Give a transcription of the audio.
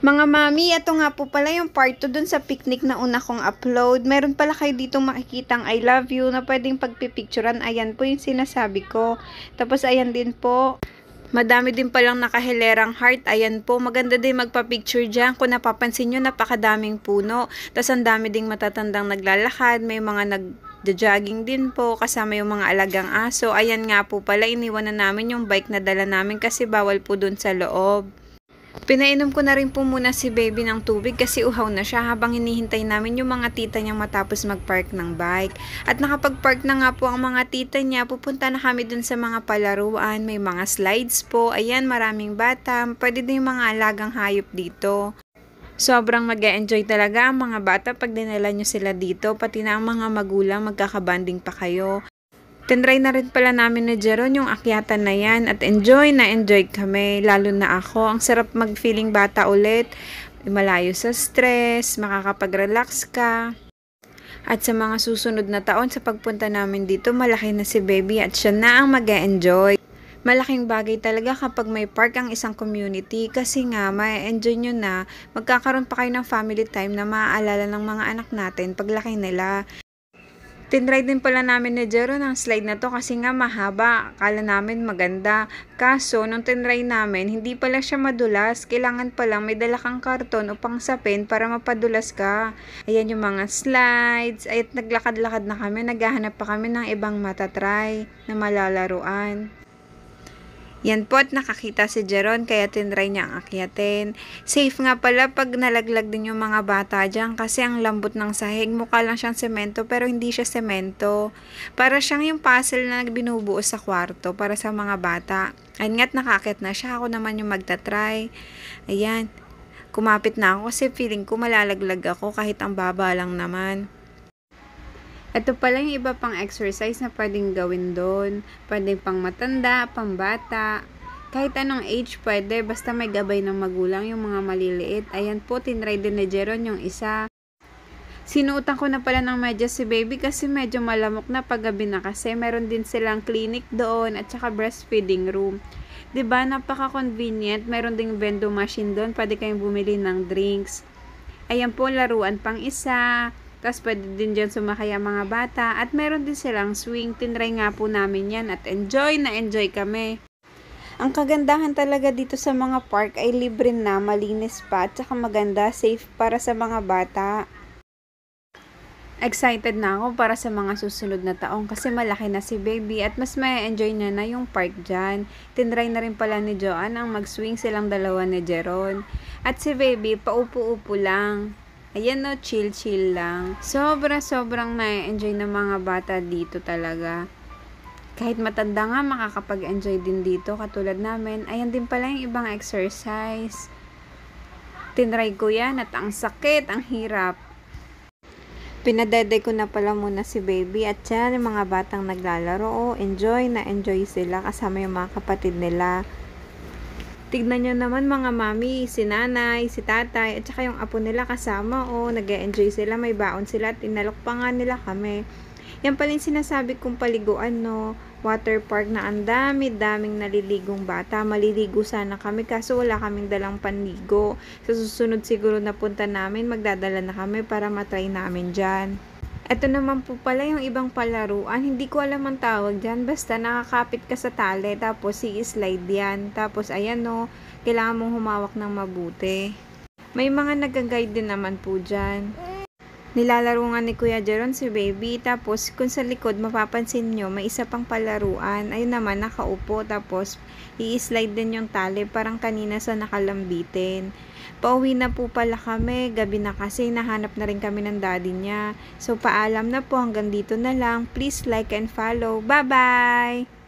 Mga mami, ito nga po pala yung part 2 dun sa picnic na una kong upload. Meron pala kayo ditong makikitang I love you na pwedeng pagpipicturan. Ayan po yung sinasabi ko. Tapos ayan din po. Madami din palang nakahilerang heart. Ayan po, maganda din magpa-picture dyan. Kung napapansin nyo, napakadaming puno. Tapos ang dami ding matatandang naglalakad. May mga nag-jogging din po. Kasama yung mga alagang aso. Ayan nga po pala, iniwan na namin yung bike na dala namin kasi bawal po dun sa loob. Pinainom ko na rin po muna si baby ng tubig kasi uhaw na siya habang hinihintay namin yung mga tita niyang matapos mag-park ng bike. At nakapag-park na nga po ang mga tita niya, pupunta na kami dun sa mga palaruan, may mga slides po, ayan maraming bata, pwede din yung mga alagang hayop dito. Sobrang mag-e-enjoy talaga ang mga bata pag dinala nyo sila dito, pati na ang mga magulang magkakabanding pa kayo. Tinry na rin pala namin ni Jeron yung akyatan na yan at enjoy kami, lalo na ako. Ang sarap mag-feeling bata ulit, malayo sa stress, makakapag-relax ka. At sa mga susunod na taon sa pagpunta namin dito, malaki na si baby at siya na ang mag-e-enjoy. Malaking bagay talaga kapag may park ang isang community kasi nga ma-enjoy nyo na, magkakaroon pa kayo ng family time na maaalala ng mga anak natin paglaki nila. Tinry din pala namin ni Jero ng slide na to kasi nga mahaba. Akala namin maganda. Kaso, nung tinry namin, hindi pala siya madulas. Kailangan palang may dala kang karton o pang sapin para mapadulas ka. Ayan yung mga slides. At naglakad-lakad na kami. Naghahanap pa kami ng ibang matatry na malalaruan. Yan po at nakakita si Jeron kaya tinry niya ang akyatin. Safe nga pala pag nalaglag din yung mga bata dyan kasi ang lambot ng sahig. Mukha lang siyang semento pero hindi siya semento. Para siyang yung puzzle na binubuo sa kwarto para sa mga bata. Ayun nga't nakakit na siya. Ako naman yung magta-try. Ayan. Kumapit na ako kasi feeling ko malalaglag ako kahit ang baba lang naman. Ito pala yung iba pang exercise na pwedeng gawin doon. Pwedeng pang matanda, pang bata. Kahit anong age pwede, basta may gabay ng magulang yung mga maliliit. Ayan po, tinry din ni Jeron yung isa. Sinuotan ko na pala ng medyas si baby kasi medyo malamok na paggabi na kasi meron din silang clinic doon at saka breastfeeding room. 'Di ba napaka-convenient, meron ding vending machine doon, pwede kayong bumili ng drinks. Ayan po, laruan pang isa. Tapos pwede din dyan sumakay ang mga bata. At meron din silang swing. Tinry nga po namin yan. At enjoy kami. Ang kagandahan talaga dito sa mga park ay libre na, malinis pa. At saka maganda, safe para sa mga bata. Excited na ako para sa mga susunod na taong kasi malaki na si baby at mas may enjoy niya na yung park dyan. Tinry na rin pala ni Joanne ang mag-swing silang dalawa ni Jeron. At si baby, paupo-upo lang. Ayan no, chill lang. Sobrang na-enjoy ng mga bata dito talaga. Kahit matanda nga, makakapag-enjoy din dito katulad namin. Ayan din pala yung ibang exercise. Tinry ko yan at ang sakit, ang hirap. Pinadede ko na pala muna si baby at yan yung mga batang naglalaro. Oh, enjoy sila kasama yung mga kapatid nila. Tignan nyo naman mga mami, si nanay, si tatay, at saka yung apo nila kasama. Nag-e-enjoy sila, may baon sila at inalok pa nga nila kami. Yan pala yung sinasabi kong paliguan, no? Water park na ang daming naliligong bata. Maliligo sana kami kaso wala kaming dalang panligo. Sa susunod siguro na punta namin, magdadala na kami para matry namin dyan. Ito naman po pala yung ibang palaruan. Hindi ko alam ang tawag dyan. Basta nakakapit ka sa tali. Tapos i-slide yan. Tapos ayan no. Kailangan mong humawak ng mabuti. May mga nag-guide din naman po dyan. Nilalaro nga ni Kuya Jeron si baby. Tapos kung sa likod mapapansin nyo, may isa pang palaruan. Ayun naman nakaupo. Tapos i-slide din yung tali. Parang kanina sa nakalambitin. Pauwi na po pala kami, gabi na kasi nahanap na rin kami ng daddy niya. So paalam na po, hanggang dito na lang. Please like and follow. Bye-bye!